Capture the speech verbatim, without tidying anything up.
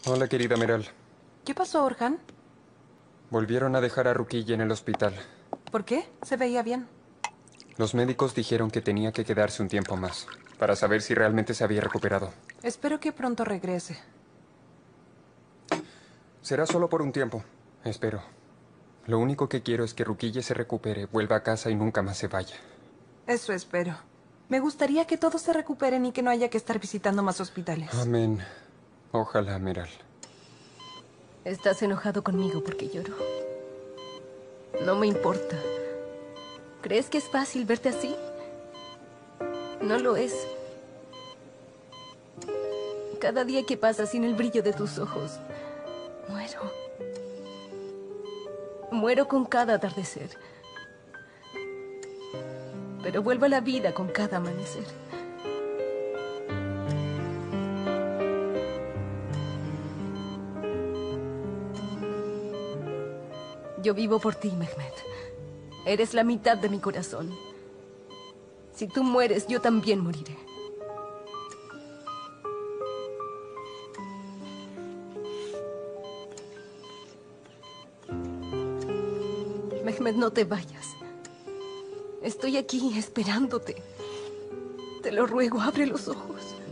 Hola, querida Meral. ¿Qué pasó, Orhan? Volvieron a dejar a Ruquilla en el hospital. ¿Por qué? Se veía bien. Los médicos dijeron que tenía que quedarse un tiempo más, para saber si realmente se había recuperado. Espero que pronto regrese. Será solo por un tiempo, espero. Lo único que quiero es que Ruquilla se recupere, vuelva a casa y nunca más se vaya. Eso espero. Me gustaría que todos se recuperen y que no haya que estar visitando más hospitales. Amén. Ojalá, Meral. Estás enojado conmigo porque lloro. No me importa. ¿Crees que es fácil verte así? No lo es. Cada día que pasa sin el brillo de tus ojos, muero. Muero con cada atardecer. Pero vuelvo a la vida con cada amanecer. Yo vivo por ti, Mehmet. Eres la mitad de mi corazón. Si tú mueres, yo también moriré. Mehmet, no te vayas. Estoy aquí esperándote. Te lo ruego, abre los ojos.